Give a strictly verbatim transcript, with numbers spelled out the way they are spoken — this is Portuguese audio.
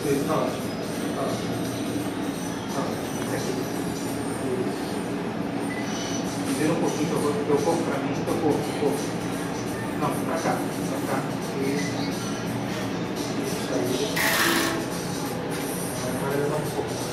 Isso, tá ótimo. Tá ótimo. Tá ótimo. Esse aqui. Isso. Vira um pouquinho teu corpo, teu corpo pra mim, teu corpo, teu corpo. Não, pra cá. Pra cá. Isso. Isso aí. Agora levanta um pouco.